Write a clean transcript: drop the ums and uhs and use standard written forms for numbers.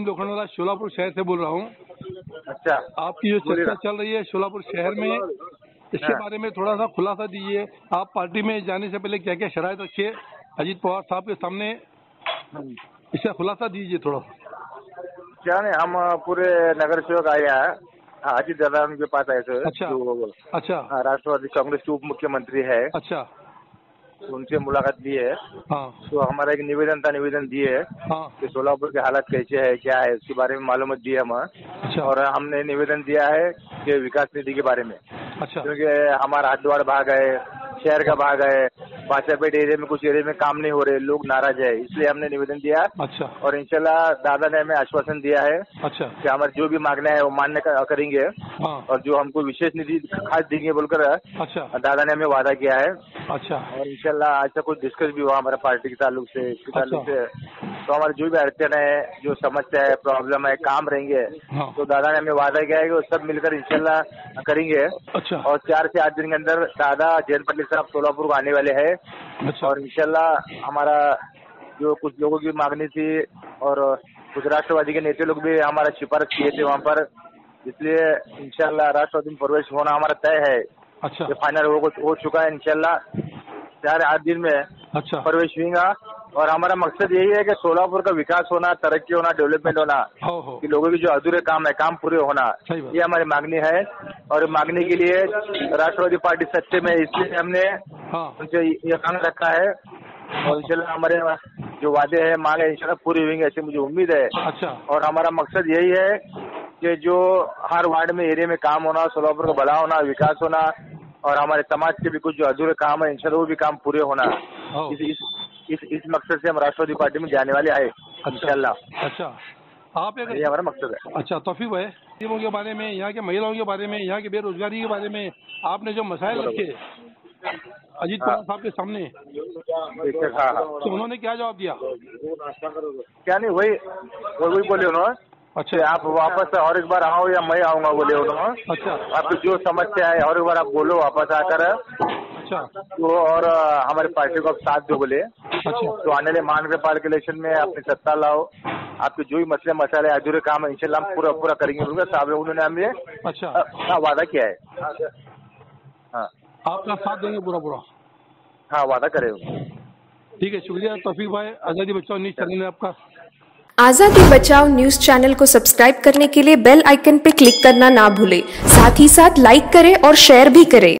लोखंडवाला शोलापुर शहर से बोल रहा हूँ। अच्छा, आपकी जो चर्चा चल रही है शोलापुर शहर में, इसके बारे में थोड़ा सा खुलासा दीजिए। आप पार्टी में जाने से पहले क्या क्या शराइत रखिए अजीत पवार साहब के सामने, इसका खुलासा दीजिए थोड़ा। क्या नहीं, हम पूरे नगर सेवक आए हैं अजीत दादा के पास आए थे। अच्छा, जो अच्छा, राष्ट्रवादी कांग्रेस के उप मुख्यमंत्री है, अच्छा, उनसे मुलाकात की है। हाँ, तो हमारा एक निवेदन दिए हाँ, कि सोलापुर की हालत कैसे है, क्या है, उसके बारे में मालूमात दी हम। अच्छा, और हमने निवेदन दिया है कि विकास निधि के बारे में, अच्छा, क्योंकि हमारा हरिद्वार भाग है, शहर का भाग है, बादशाहपेट एरिया में कुछ एरिया में काम नहीं हो रहे, लोग नाराज है, इसलिए हमने निवेदन दिया। अच्छा, और इंशाल्लाह दादा ने हमें आश्वासन दिया है अच्छा, कि हमारे जो भी मांगना है वो मान्य करेंगे, हाँ, और जो हमको विशेष निधि खास देंगे बोलकर अच्छा, दादा ने हमें वादा किया है। अच्छा, और इंशाल्लाह आज तक कुछ डिस्कस भी हुआ हमारे पार्टी के ताल्लुक से, इसके ताल्लुक से। तो हमारी जो भी अड़चन है, जो समस्या है, प्रॉब्लम है, काम रहेंगे, हाँ, तो दादा ने हमें वादा किया है कि वो सब मिलकर इंशाल्लाह करेंगे। अच्छा, और 4 से 8 दिन के अंदर दादा जयंत पाटिल साहब सोलापुर को आने वाले हैं। अच्छा, और इंशाल्लाह हमारा जो कुछ लोगों की मांगनी थी और कुछ राष्ट्रवादी के नेता लोग भी हमारा सिफारिश किए थे वहाँ पर, इसलिए इंशाल्लाह राष्ट्रवादी में प्रवेश होना हमारा तय है। अच्छा, ये फाइनल हो चुका है। इंशाल्लाह 4-8 दिन में अच्छा, प्रवेश होगा। और हमारा मकसद यही है कि सोलापुर का विकास होना, तरक्की होना, डेवलपमेंट होना, हो, कि लोगों की जो अधूरे काम है, काम पूरे होना, सही बात। ये हमारी मांगनी है। और मांगने के लिए राष्ट्रवादी पार्टी सत्ते में, इसलिए हमने हाँ, उनसे ये मांग रखा है। और इंशाल्लाह हमारे जो वादे हैं, मांग है, इंशाल्लाह पूरी होंगे ऐसी मुझे उम्मीद है। अच्छा, और हमारा मकसद यही है कि जो हर वार्ड में एरिया में काम होना, सोलापुर का भला होना, विकास होना, और हमारे समाज के भी कुछ जो अधूरे काम है इंशाल्लाह वो भी काम पूरे होना, हो, इस मकसद से हम राष्ट्रवादी पार्टी में जाने वाले आए इंशाल्लाह। अच्छा, आप ये हमारा मकसद है। अच्छा, तौफीक भाई, गरीबों के बारे में, यहाँ के महिलाओं के बारे में, यहाँ की बेरोजगारी के बारे में आपने जो मसाइल रखे अजीत पवार साहब के सामने, हाँ, तो उन्होंने क्या जवाब दिया? क्या नहीं, वही बोले उन्होंने। अच्छा, आप वापस और एक बार आओ या मैं आऊंगा बोले उन्होंने। अच्छा, आपकी जो समस्या है और एक बार आप बोलो वापस आकर, अच्छा, तो और हमारे पार्टी को आप साथ दो बोले। अच्छा, तो आने वाले महानगरपालिका इलेक्शन में अपनी सत्ता लाओ, आपके जो भी मसले अधूरे काम है इंशाल्लाह हम पूरा करेंगे बोलकर साहब उन्होंने हमें अच्छा, वादा किया है। हाँ, आपका साथ देंगे पूरा? हाँ, वादा करे। ठीक है, शुक्रिया तौफीक भाई। आज़ादी बचाओ न्यूज़ चैनल में आपका। आज़ादी बचाओ न्यूज़ चैनल को सब्सक्राइब करने के लिए बेल आइकन पर क्लिक करना ना भूलें। साथ ही साथ लाइक करें और शेयर भी करें।